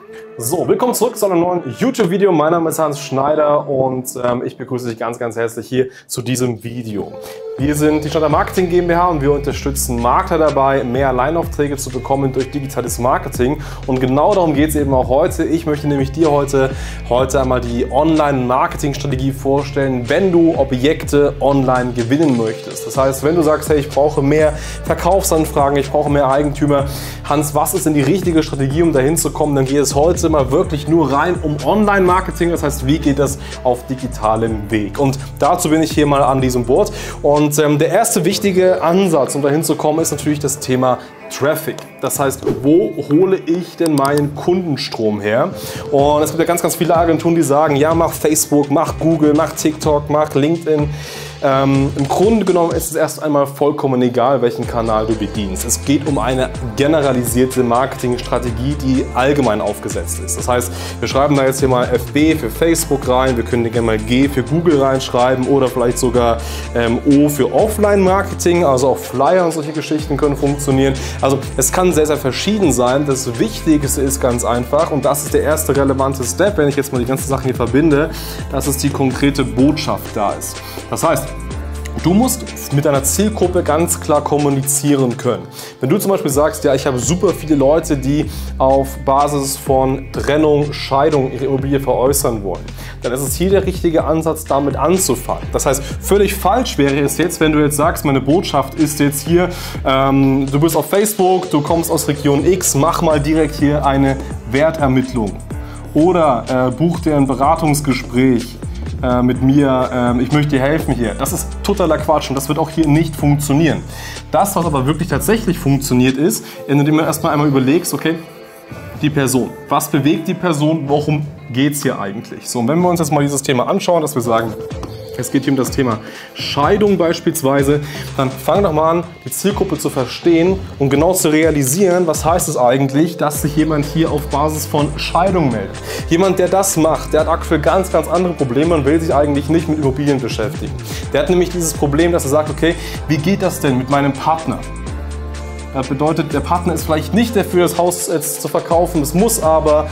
So, willkommen zurück zu einem neuen YouTube-Video. Mein Name ist Hans Schneider und ich begrüße dich ganz herzlich hier zu diesem Video. Wir sind die Schneider Marketing GmbH und wir unterstützen Makler dabei, mehr Alleinaufträge zu bekommen durch digitales Marketing. Und genau darum geht es eben auch heute. Ich möchte nämlich dir heute einmal die Online-Marketing-Strategie vorstellen, wenn du Objekte online gewinnen möchtest. Das heißt, wenn du sagst, hey, ich brauche mehr Verkaufsanfragen, ich brauche mehr Eigentümer. Hans, was ist denn die richtige Strategie, um dahin zu kommen? Dann geht es heute mal wirklich nur rein um Online-Marketing. Das heißt, wie geht das auf digitalem Weg? Und dazu bin ich hier mal an diesem Board. Und der erste wichtige Ansatz, um dahin zu kommen, ist natürlich das Thema Traffic. Das heißt, wo hole ich denn meinen Kundenstrom her? Und es gibt ja ganz viele Agenturen, die sagen, ja, mach Facebook, mach Google, mach TikTok, mach LinkedIn. Im Grunde genommen ist es erst einmal vollkommen egal, welchen Kanal du bedienst. Es geht um eine generalisierte Marketingstrategie, die allgemein aufgesetzt ist. Das heißt, wir schreiben da jetzt hier mal FB für Facebook rein, wir können hier gerne mal G für Google reinschreiben oder vielleicht sogar O für Offline-Marketing, also auch Flyer und solche Geschichten können funktionieren. Also es kann sehr verschieden sein. Das Wichtigste ist ganz einfach, und das ist der erste relevante Step, wenn ich jetzt mal die ganzen Sachen hier verbinde, dass es die konkrete Botschaft da ist. Das heißt, du musst mit deiner Zielgruppe ganz klar kommunizieren können. Wenn du zum Beispiel sagst, ja, ich habe super viele Leute, die auf Basis von Trennung, Scheidung ihre Immobilie veräußern wollen, dann ist es hier der richtige Ansatz, damit anzufangen. Das heißt, völlig falsch wäre es jetzt, wenn du jetzt sagst, meine Botschaft ist jetzt hier, du bist auf Facebook, du kommst aus Region X, mach mal direkt hier eine Wertermittlung oder buch dir ein Beratungsgespräch mit mir, ich möchte dir helfen hier. Das ist totaler Quatsch und das wird auch hier nicht funktionieren. Das, was aber wirklich tatsächlich funktioniert, ist, indem du erstmal einmal überlegst, okay, die Person, was bewegt die Person, worum geht es hier eigentlich? So, und wenn wir uns jetzt mal dieses Thema anschauen, dass wir sagen, es geht hier um das Thema Scheidung beispielsweise, dann fang doch mal an, die Zielgruppe zu verstehen und genau zu realisieren, was heißt es eigentlich, dass sich jemand hier auf Basis von Scheidung meldet. Jemand, der das macht, der hat aktuell ganz andere Probleme und will sich eigentlich nicht mit Immobilien beschäftigen. Der hat nämlich dieses Problem, dass er sagt, okay, wie geht das denn mit meinem Partner? Das bedeutet, der Partner ist vielleicht nicht dafür, das Haus jetzt zu verkaufen, es muss aber,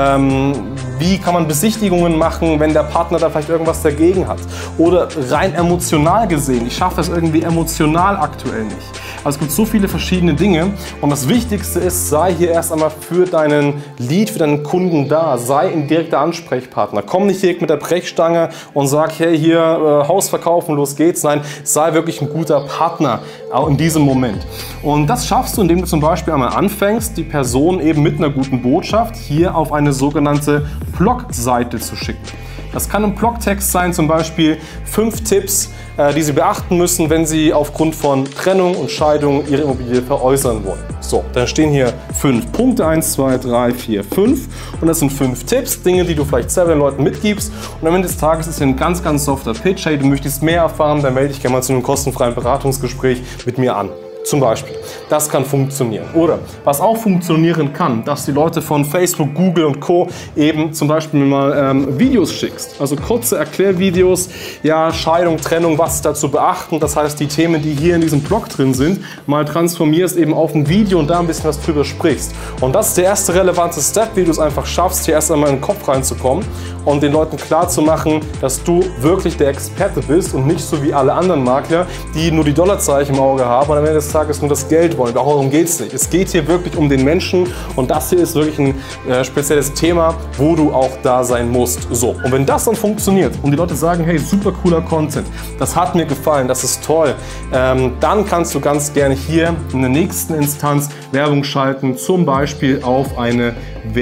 wie kann man Besichtigungen machen, wenn der Partner da vielleicht irgendwas dagegen hat? Oder rein emotional gesehen, ich schaffe es irgendwie emotional aktuell nicht. Also es gibt so viele verschiedene Dinge und das Wichtigste ist, sei hier erst einmal für deinen Lead, für deinen Kunden da, sei ein direkter Ansprechpartner. Komm nicht direkt mit der Brechstange und sag, hey, hier Haus verkaufen, los geht's. Nein, sei wirklich ein guter Partner, auch in diesem Moment. Und das schaffst du, indem du zum Beispiel einmal anfängst, die Person eben mit einer guten Botschaft hier auf eine sogenannte Blogseite zu schicken. Das kann ein Blogtext sein, zum Beispiel 5 Tipps, die Sie beachten müssen, wenn Sie aufgrund von Trennung und Scheidung Ihre Immobilie veräußern wollen. So, dann stehen hier 5 Punkte, 1, 2, 3, 4, 5 und das sind 5 Tipps, Dinge, die du vielleicht selber den Leuten mitgibst und am Ende des Tages ist hier ein ganz softer Pitch. Hey, du möchtest mehr erfahren, dann melde dich gerne mal zu einem kostenfreien Beratungsgespräch mit mir an. Zum Beispiel. Das kann funktionieren. Oder was auch funktionieren kann, dass die Leute von Facebook, Google und Co. eben zum Beispiel mal Videos schickst. Also kurze Erklärvideos, ja, Scheidung, Trennung, was ist da zu beachten. Das heißt, die Themen, die hier in diesem Blog drin sind, mal transformierst eben auf ein Video und da ein bisschen was drüber sprichst. Und das ist der erste relevante Step, wie du es einfach schaffst, hier erst einmal in den Kopf reinzukommen und den Leuten klar zu machen, dass du wirklich der Experte bist und nicht so wie alle anderen Makler, die nur die Dollarzeichen im Auge haben und am Ende des Tages nur das Geld wollen. Darum geht es nicht. Es geht hier wirklich um den Menschen und das hier ist wirklich ein spezielles Thema, wo du auch da sein musst. So, und wenn das dann funktioniert und die Leute sagen, hey, super cooler Content, das hat mir gefallen, das ist toll, dann kannst du ganz gerne hier in der nächsten Instanz Werbung schalten, zum Beispiel auf eine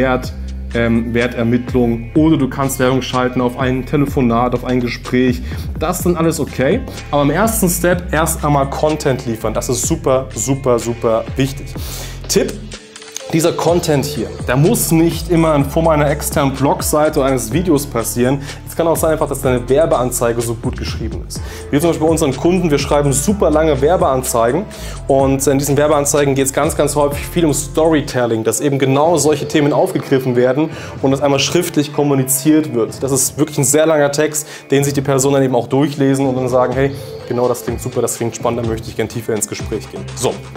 Wertermittlung oder du kannst Werbung schalten auf ein Telefonat, auf ein Gespräch. Das ist dann alles okay. Aber im ersten Step erst einmal Content liefern. Das ist super wichtig. Tipp: Dieser Content hier, der muss nicht immer in Form einer externen Blogseite oder eines Videos passieren. Es kann auch sein, einfach, dass deine Werbeanzeige so gut geschrieben ist. Wir zum Beispiel bei unseren Kunden, wir schreiben super lange Werbeanzeigen und in diesen Werbeanzeigen geht es ganz häufig viel um Storytelling, dass eben genau solche Themen aufgegriffen werden und das einmal schriftlich kommuniziert wird. Das ist wirklich ein sehr langer Text, den sich die Personen dann eben auch durchlesen und dann sagen, hey, genau das klingt super, das klingt spannend, da möchte ich gerne tiefer ins Gespräch gehen. So.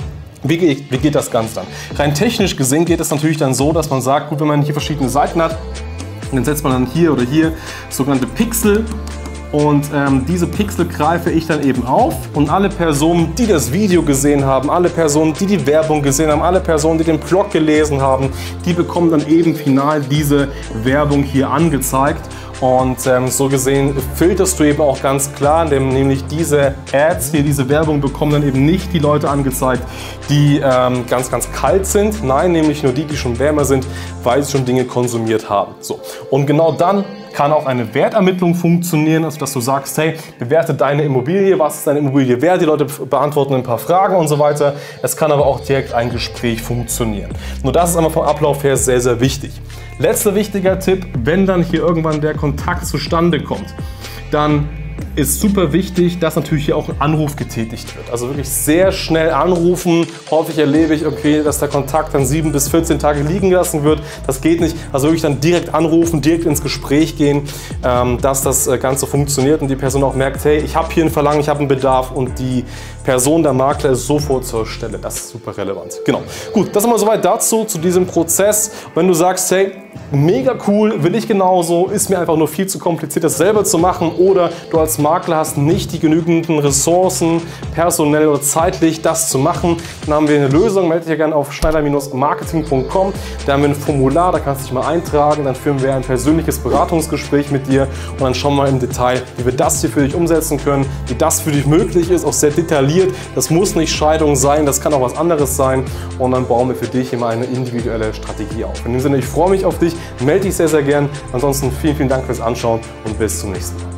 Wie geht das Ganze dann? Rein technisch gesehen geht es natürlich dann so, dass man sagt, gut, wenn man hier verschiedene Seiten hat, dann setzt man dann hier oder hier sogenannte Pixel und diese Pixel greife ich dann eben auf und alle Personen, die das Video gesehen haben, alle Personen, die die Werbung gesehen haben, alle Personen, die den Blog gelesen haben, die bekommen dann eben final diese Werbung hier angezeigt. Und so gesehen filterst du eben auch ganz klar, nämlich diese Ads hier, diese Werbung bekommen dann eben nicht die Leute angezeigt, die ganz kalt sind. Nein, nämlich nur die schon wärmer sind, weil sie schon Dinge konsumiert haben. So. Und genau dann kann auch eine Wertermittlung funktionieren, also dass du sagst, hey, bewerte deine Immobilie, was ist deine Immobilie wert? Die Leute beantworten ein paar Fragen und so weiter. Es kann aber auch direkt ein Gespräch funktionieren. Nur das ist einmal vom Ablauf her sehr, sehr wichtig. Letzter wichtiger Tipp, wenn dann hier irgendwann der Kontakt zustande kommt, dann ist super wichtig, dass natürlich hier auch ein Anruf getätigt wird. Also wirklich sehr schnell anrufen. Häufig erlebe ich, okay, dass der Kontakt dann 7 bis 14 Tage liegen gelassen wird. Das geht nicht. Also wirklich dann direkt anrufen, direkt ins Gespräch gehen, dass das Ganze funktioniert und die Person auch merkt, hey, ich habe hier ein Verlangen, ich habe einen Bedarf und die Person, der Makler, ist sofort zur Stelle. Das ist super relevant. Genau. Gut, das ist mal soweit dazu, zu diesem Prozess. Wenn du sagst, hey, mega cool, will ich genauso, ist mir einfach nur viel zu kompliziert, das selber zu machen oder du als Makler hast nicht die genügenden Ressourcen, personell oder zeitlich, das zu machen, dann haben wir eine Lösung. Melde dich ja gerne auf schneider-marketing.com. Da haben wir ein Formular, da kannst du dich mal eintragen, dann führen wir ein persönliches Beratungsgespräch mit dir und dann schauen wir im Detail, wie wir das hier für dich umsetzen können, wie das für dich möglich ist, auch sehr detailliert. Das muss nicht Scheidung sein, das kann auch was anderes sein und dann bauen wir für dich immer eine individuelle Strategie auf. In dem Sinne, ich freue mich auf dich, melde dich sehr, sehr gern. Ansonsten vielen, vielen Dank fürs Anschauen und bis zum nächsten Mal.